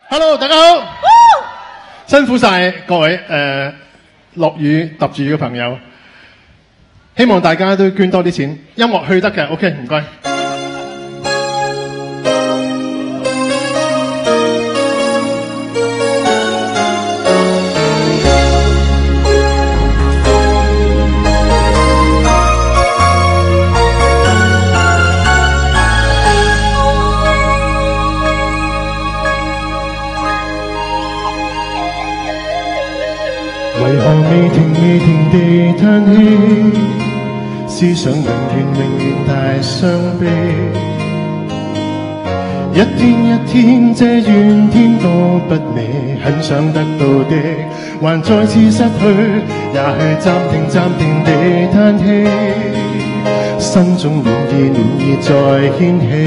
Hello， 大家好，辛苦晒各位落雨揼住嘅朋友，希望大家都捐多啲錢，音樂去得嘅 ，OK， 唔該。 為何未停地嘆氣？思想永遠太傷悲。一天一天，這怨天都不美，很想得到的，還再次失去，也許暫停地嘆氣，心中漣漪再掀起。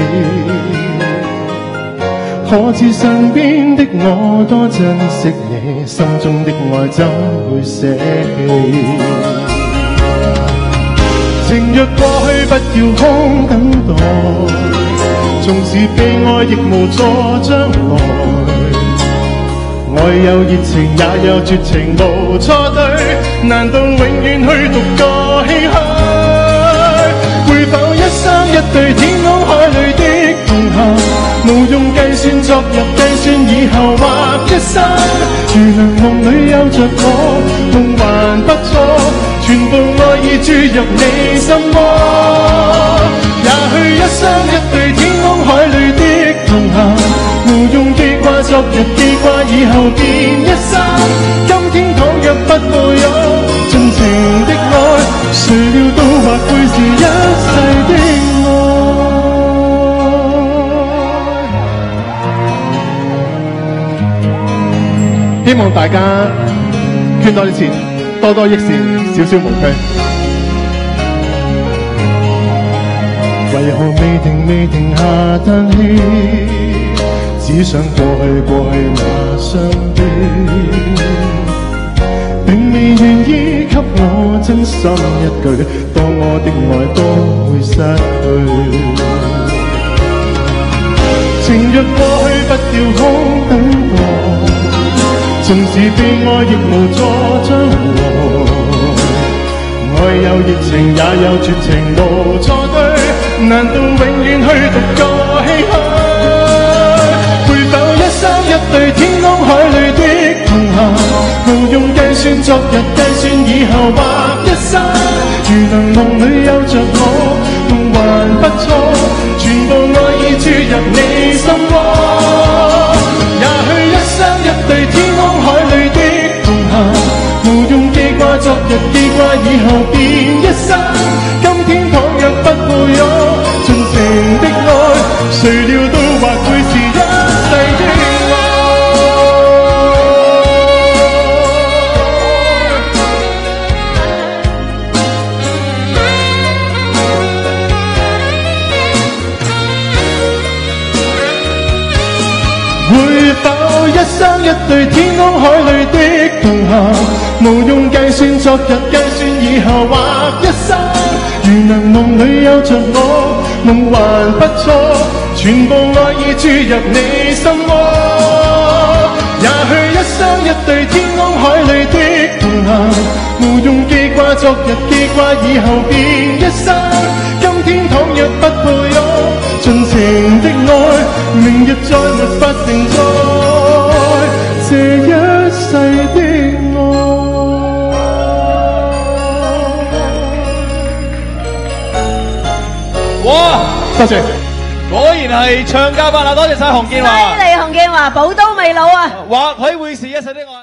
可知身邊的我多珍惜你，心中的愛怎會捨棄？情若過去不要空等待，縱使悲哀亦無助將來。愛有熱情也有絕情無錯對，難道永遠去獨個唏噓？會否一生一對天空海裡的同行？無用計算昨日，計算以後或一生。如能夢裏有着我，夢還不錯，全部愛意注入你心窩。也許一生一對天空海裡的同行，無用記掛昨日，記掛以後變一生。今天倘若不抱擁盡情的愛，誰料到或會是一世的愛。 希望大家捐多啲錢，多多益善，少少無拘。 為何未停下嘆氣？只想過去那傷悲，並未願意給我真心一句，當我的愛都會失去。情若過去不要空等待，縱使悲哀亦無助將來。愛有熱情也有絕情無錯對，難道永遠去獨個唏噓？會否一生一對天空海裡的同行？無用計算昨日，計算以後或一生。如能夢裡有着我，夢還不錯，全部愛意注入你心窩。也許一生一對天空海裡的同行，無用記掛昨日，記掛以後變一生。今天倘若不抱擁盡情的愛，誰料到或會是一世的愛。會否一生一對天空海裡的同行？無用計算昨日，計算以後或一生。如能夢裡有着我，夢還不錯，全部愛意注入你心窩。也許一生一對天空海裡的同行，無用記掛昨日，記掛以後變一生。今天倘若不抱擁盡情的愛，明日再沒法承載這一世的愛。 哇！ 多謝， 果然係唱家班啊！多謝晒洪建華。 犀利，洪建華寶刀未老啊！ 或許會是一世的愛。